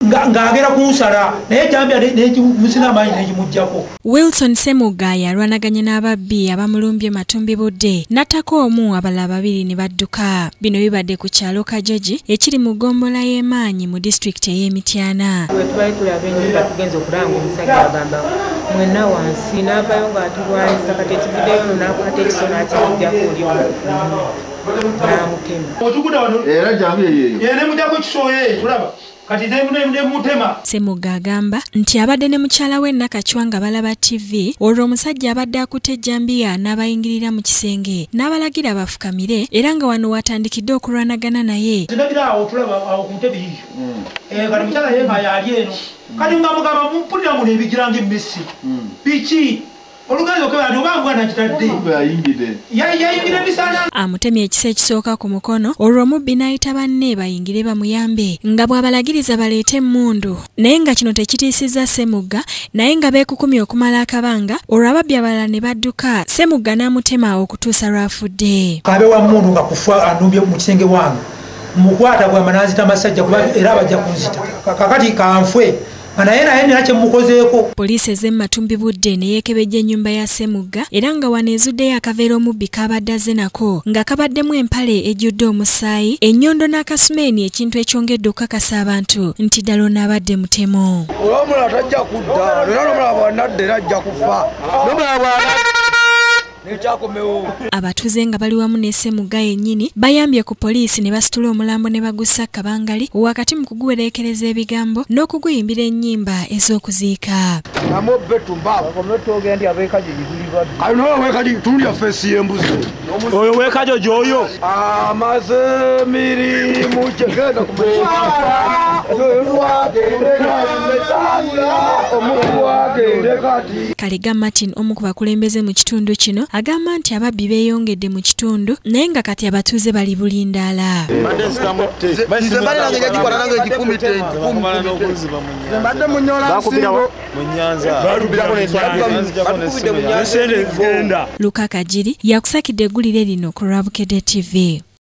ngagera kunsala naye jambya musina amanyi nekimujjako. Wilson Semuga yalwanaganye n'ababbi abamulumbye Matumbi Budde n'attako omu abalala babiri ne badduka. Bino bibadde ku kyalo Kajoji ekiri mu gombola y'emaanyi mu disitulikiti ey'Emityana. Twali tulaba ennyumba tugenza okulanga omusajja agamba mwenna wansi n'avayo ng'atulwanyisa kati ekivuddeyo n'akwata ekiso n'akimujjako oli n'amutema. Era jambi eyo yene mujjako ekiso ye tulaba kati mutema. Semuga agamba nti abadde ne mukyala we Nakachwa nga balaba TV olwo omusajja abadde akutte ejjambiya n'abayingirira mu kisenge n'abalagira bafukamire era nga wano watandikidde okulwanagana naye. Zinagira awo tulaba awo ku ntebe yiyo kati mukyala ye nga yali eno kati nga mugamba mumpulira muno ebigira ng'emmesi biki oluganzo kebali obangwana kitadde yayingire bisana. Amutemye ekisa ekisooka ku mukono olwo omubbi n'ayita banne bayingire bamuyambe nga bw'abalagiriza baleete emmundu naye nga kino tekitiisizza Semuga naye nga beekukumye okumala akabanga olwo ababbi abalala ne badduka Semuga n'amutema okutuusa lw'afudde. Kabe wa mmundu nga kufa anumbye mu kisenge wange mukwata bw'ama n'azita amasajja kuba era abajja kunzita kakati kanfwe naye nina kyemukozeeko. Poliisi ez'e Matumbi Budde ne yeekebejja ennyumba ya Semuga era nga wano ezuddeyo akaveera omubbi kabadde azze nako nga kabaddemu empale ejjudde omusaayi ennyondo n'akasumeeni ekintu ekyongedde okukakasa abantu nti ddala onaabadde mutemo. Olw'omulala tajja kudda era n'omulala bw'anadda era ajja kufa n'omulala bw'anadda. Abatuuze nga bali wamu ne Semuga yennyini bayambye ku poliisi ne basitula omulambo ne bagussa kabangali wakati mu kuguwereekereza ebigambo n'okuguyimbira ennyimba ez'okuziika. Oyo weekajoji oyo amaze mirimu kyegenda Kalega Martin omu ku bakulembeze mu kitundu kino agamba nti ababbi beeyongedde mu kitundu naye nga kati abatuuze bali bulindaala. Luka Kajiri yakusakidde eggulire lino ku Lwabukedde TV.